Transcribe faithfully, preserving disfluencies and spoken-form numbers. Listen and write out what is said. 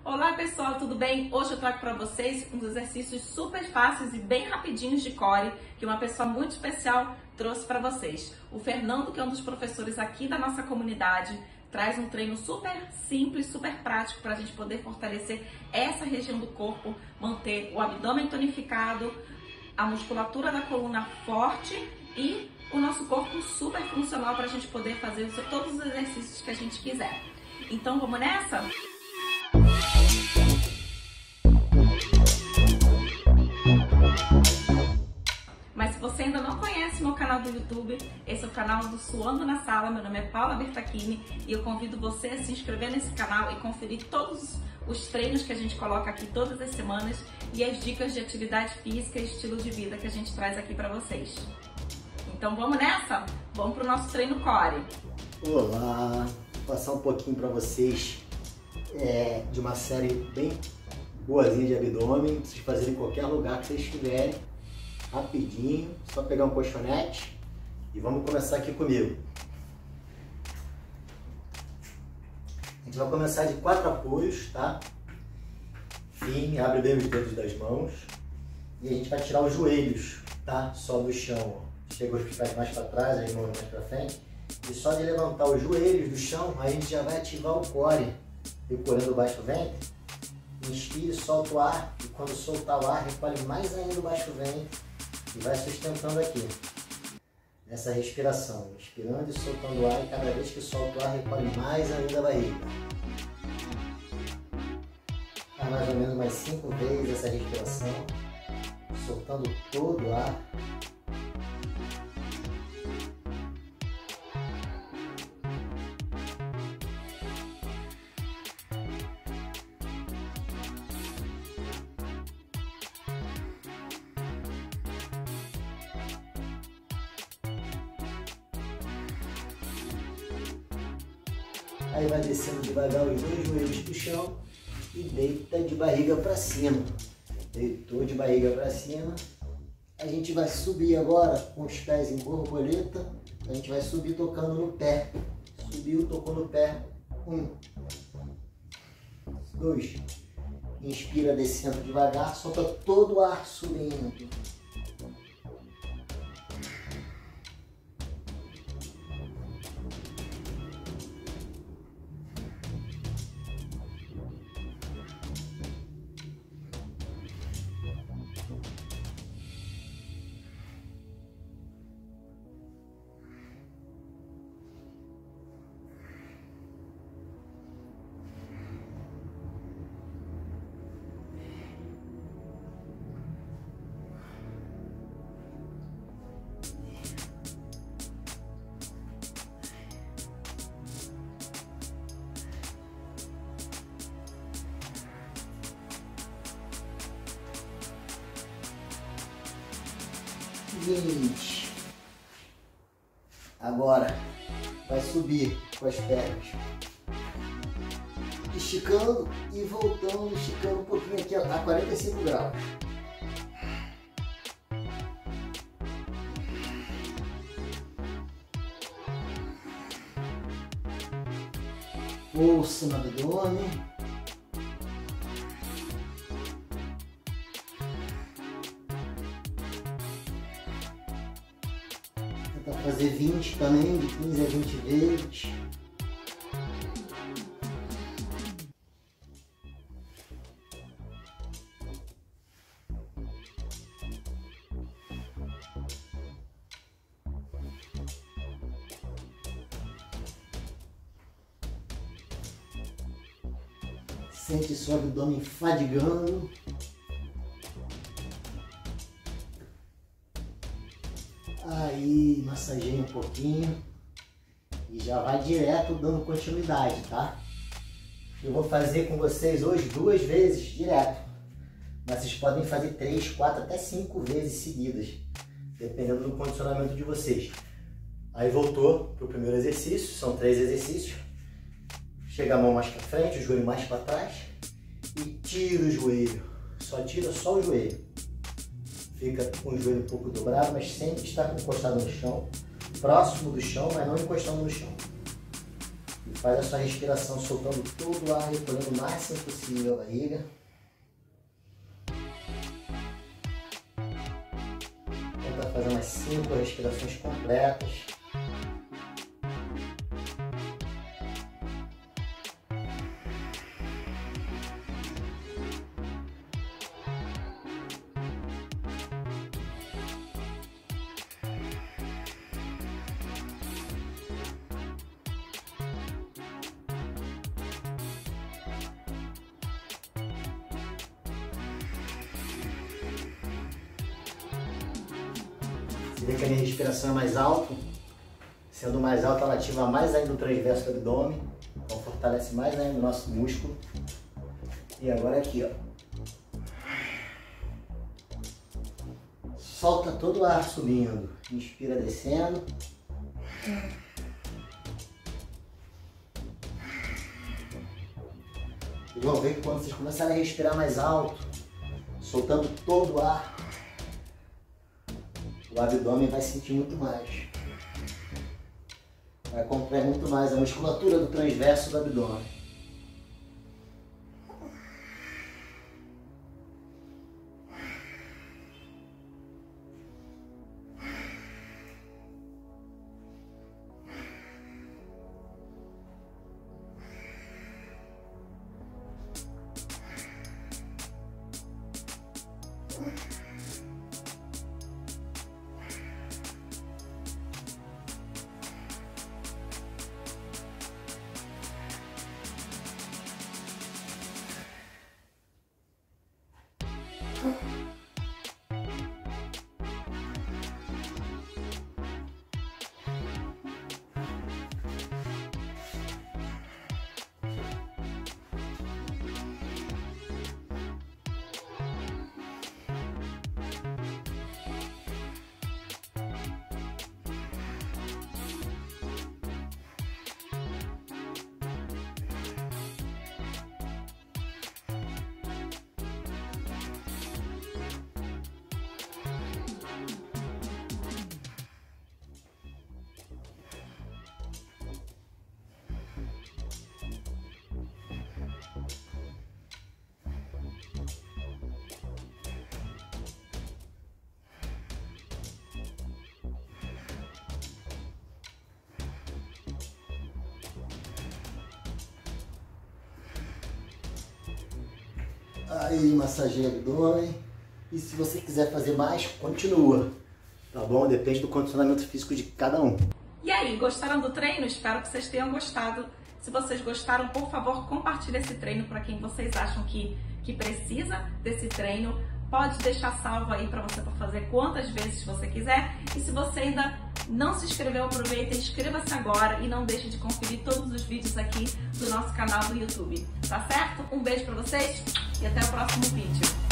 Olá pessoal, tudo bem? Hoje eu trago para vocês uns exercícios super fáceis e bem rapidinhos de core que uma pessoa muito especial trouxe para vocês. O Fernando, que é um dos professores aqui da nossa comunidade, traz um treino super simples, super prático para a gente poder fortalecer essa região do corpo, manter o abdômen tonificado, a musculatura da coluna forte e o nosso corpo super funcional para a gente poder fazer todos os exercícios que a gente quiser. Então vamos nessa? Mas se você ainda não conhece meu canal do YouTube, esse é o canal do Suando na Sala. Meu nome é Paula Bertacchini e eu convido você a se inscrever nesse canal e conferir todos os treinos que a gente coloca aqui todas as semanas e as dicas de atividade física e estilo de vida que a gente traz aqui para vocês. Então vamos nessa? Vamos para o nosso treino core. Olá, vou passar um pouquinho para vocês é, de uma série bem boazinha de abdômen, pra vocês fazerem em qualquer lugar que vocês estiverem. Rapidinho, só pegar um colchonete e vamos começar aqui comigo. A gente vai começar de quatro apoios, tá? Firme, abre bem os dedos das mãos e a gente vai tirar os joelhos, tá? Só do chão, ó. Chega os pés mais para trás, as mãos mais para frente e só de levantar os joelhos do chão, a gente já vai ativar o core, recolhendo o baixo ventre. Inspire, solta o ar e quando soltar o ar, recolhe mais ainda o baixo ventre e vai sustentando aqui, nessa respiração, inspirando e soltando o ar e cada vez que solta o ar, recolhe mais ainda a barriga. Faz mais ou menos mais cinco vezes essa respiração, soltando todo o ar. Aí vai descendo devagar os dois joelhos do chão e deita de barriga para cima. Deitou de barriga para cima. A gente vai subir agora com os pés em borboleta. A gente vai subir tocando no pé. Subiu, tocou no pé. Um. Dois. Inspira descendo devagar, solta todo o ar subindo. vinte. Agora vai subir com as pernas, esticando e voltando, esticando um pouquinho aqui a quarenta e cinco graus. Força no abdômen. Fazer vinte também, de quinze a vinte vezes. Sente seu abdômen fadigando. Aí, massageia um pouquinho e já vai direto dando continuidade, tá? Eu vou fazer com vocês hoje duas vezes direto, mas vocês podem fazer três, quatro, até cinco vezes seguidas, dependendo do condicionamento de vocês. Aí voltou para o primeiro exercício, são três exercícios. Chega a mão mais para frente, o joelho mais para trás e tira o joelho, só tira só o joelho. Fica com o joelho um pouco dobrado, mas sempre está encostado no chão, próximo do chão, mas não encostando no chão. E faz a sua respiração soltando todo o ar, recolhendo o máximo possível a barriga. Tenta fazer umas cinco respirações completas. Você vê que a minha respiração é mais alta, sendo mais alta ela ativa mais ainda o transverso do abdômen, então fortalece mais ainda o nosso músculo. E agora aqui, ó. Solta todo o ar subindo, inspira descendo. Vocês vão ver que quando vocês começarem a respirar mais alto, soltando todo o ar, o abdômen vai sentir muito mais. Vai contrair muito mais a musculatura do transverso do abdômen. Aí, massageia o abdômen. E se você quiser fazer mais, continua. Tá bom? Depende do condicionamento físico de cada um. E aí, gostaram do treino? Espero que vocês tenham gostado. Se vocês gostaram, por favor, compartilhe esse treino para quem vocês acham que, que precisa desse treino. Pode deixar salvo aí para você fazer quantas vezes você quiser. E se você ainda não se inscreveu, aproveita, inscreva-se agora e não deixe de conferir todos os vídeos aqui do nosso canal do YouTube. Tá certo? Um beijo para vocês e até o próximo vídeo.